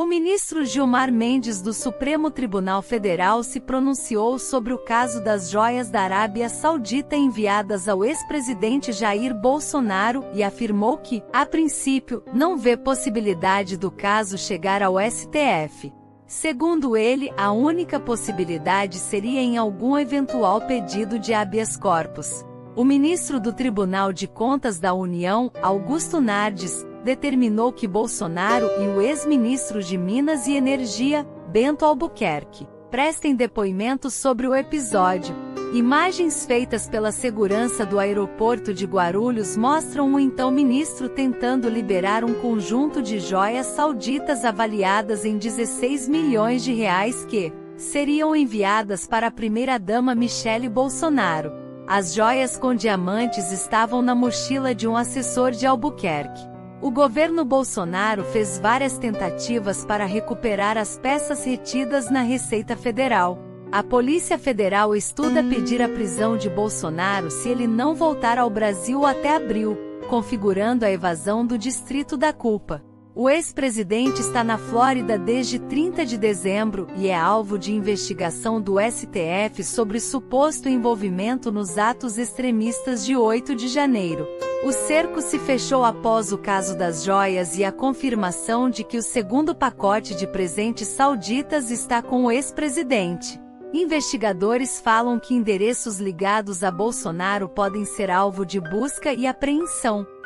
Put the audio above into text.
O ministro Gilmar Mendes do Supremo Tribunal Federal se pronunciou sobre o caso das joias da Arábia Saudita enviadas ao ex-presidente Jair Bolsonaro e afirmou que, a princípio, não vê possibilidade do caso chegar ao STF. Segundo ele, a única possibilidade seria em algum eventual pedido de habeas corpus. O ministro do Tribunal de Contas da União, Augusto Nardes, determinou que Bolsonaro e o ex-ministro de Minas e Energia, Bento Albuquerque, prestem depoimentos sobre o episódio. Imagens feitas pela segurança do aeroporto de Guarulhos mostram o então ministro tentando liberar um conjunto de joias sauditas avaliadas em 16 milhões de reais que seriam enviadas para a primeira-dama Michele Bolsonaro. As joias com diamantes estavam na mochila de um assessor de Albuquerque. O governo Bolsonaro fez várias tentativas para recuperar as peças retidas na Receita Federal. A Polícia Federal estuda pedir a prisão de Bolsonaro se ele não voltar ao Brasil até abril, configurando a evasão do Distrito da Culpa. O ex-presidente está na Flórida desde 30 de dezembro e é alvo de investigação do STF sobre suposto envolvimento nos atos extremistas de 8 de janeiro. O cerco se fechou após o caso das joias e a confirmação de que o segundo pacote de presentes sauditas está com o ex-presidente. Investigadores falam que endereços ligados a Bolsonaro podem ser alvo de busca e apreensão.